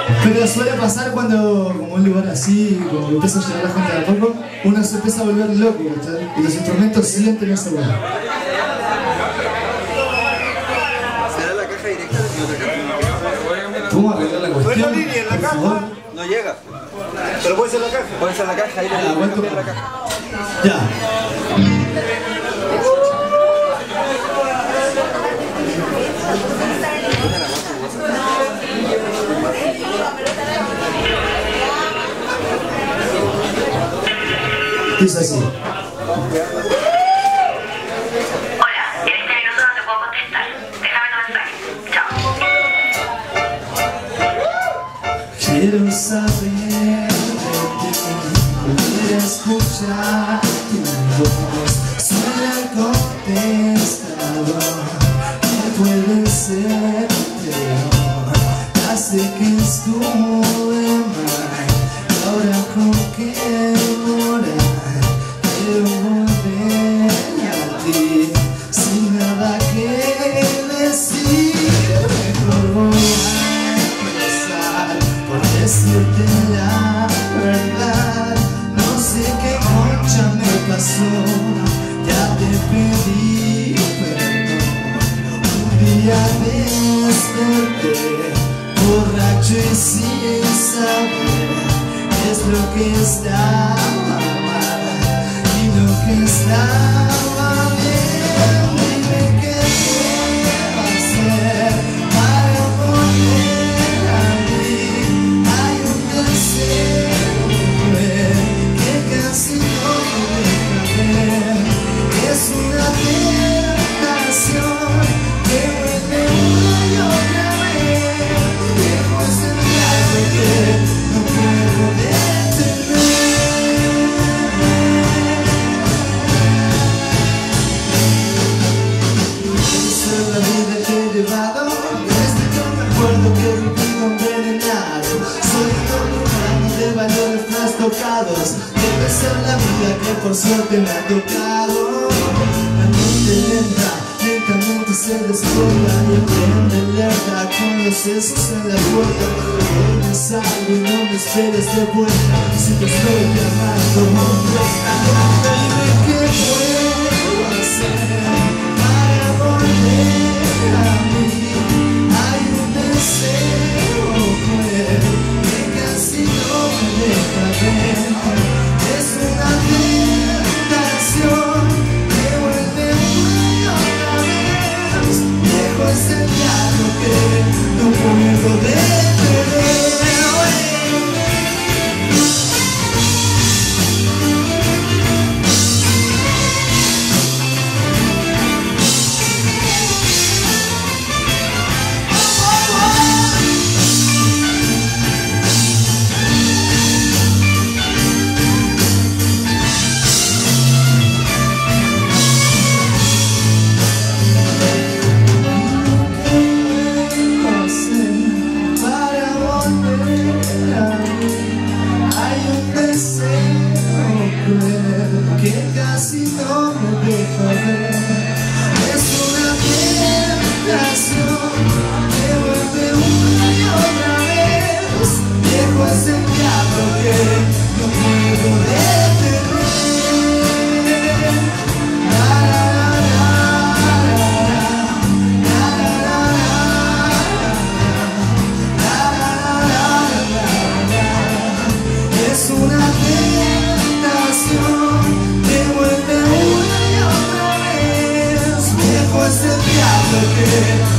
Pero suele pasar cuando, como un lugar así, como que empieza a llegar la gente de a poco, uno se empieza a volver loco, ¿cachai? Y los instrumentos sienten ese lugar. ¿Será la caja directa? ¿Cómo arreglar la cuestión? Por favor. No llega. Pero puede ser la caja. Puede ser la caja, ahí le cambiar la caja. Ya. Dice así. Hola, en este minuto no te puedo contestar. Déjame tu mensaje. Chao. Quiero saber de ti, poder escuchar tu voz. Suena el contestador, que puede ser peor. Hace que estuve mal, ahora con qué morar. Quiero volver a ti, sin nada que decir. Mejor voy a empezar por decirte la verdad. No sé qué concha me pasó, ya te pedí perdón. Un día desperté, borracho y sin saber qué es lo que estaba mal y lo que estaba bien. Dime qué puedo hacer para volver a mí. Hay un deseo que casi no me deja ver. Es una tentación que vuelve una y otra vez. Dejo ese diablo que no puedo detener. Esa es la vida que he llevado, desde que me acuerdo que he vivido envenenado. Soy un hombre humano de valores trastocados. Debe ser la vida que por suerte me ha tocado. La mente lenta, lentamente se descuelga y prende alerta con los sesos en la puerta. No me salgo y no me esperes de vuelta, si te estoy llamando ¿dónde estás? Dime qué puedo hacer para volver a mí. Hay un deseo cruel que casi no me deja ver. Es una tentación que vuelve una y otra vez. Dejo ese diablo que no puedo detener. Que casi no me deja ver. Es una tentación que vuelve una y otra vez. Dejo ese diablo que no puedo detener. Es una tentación que vuelve una y otra vez. Dejo ese diablo que